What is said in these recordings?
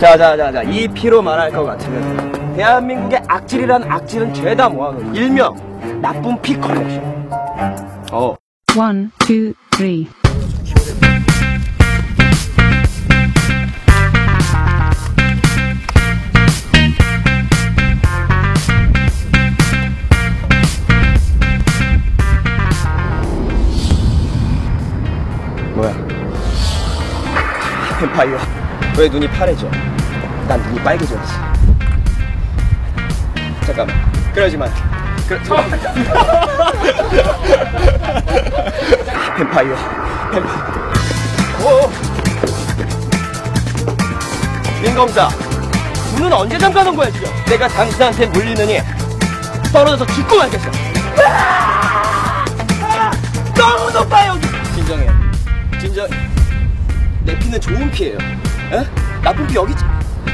자, 이 피로 말할 것 같으면 대한민국의 악질이란 악질은 죄다 모아놓은 일명 나쁜 피 컬렉션. 1, 2, 3. 뭐야? 뱀파이어. 왜 눈이 파래져? 난 눈이 빨개졌어. 잠깐만. 그러지 마. 뱀파이어. 오. 민검사. 눈은 언제 잠가놓은 거야 지금? 내가 당신한테 물리느니 떨어져서 죽고 말겠어. 너무 높아 여기. 진정해. 내 피는 좋은 피예요. 에? 나쁜 피 여기 있지.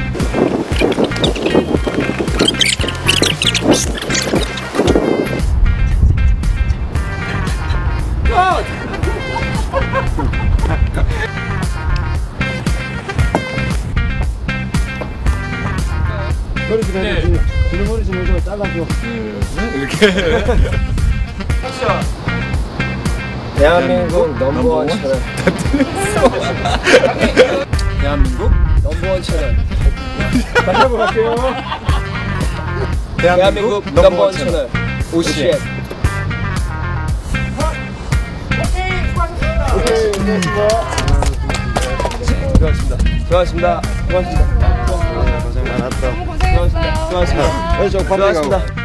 머리 좀 해줘. 뒤로 머리 좀 해줘. 잘라줘. 이렇게. 대한민국 넘버원 채널. 대한민국 넘버원 채널. 다시 한번 갈게요. 대한민국 넘버원 채널. OCN. 오케이, 수고하셨습니다. 고생 많았어. 수고하셨습니다. 저 반대 가고.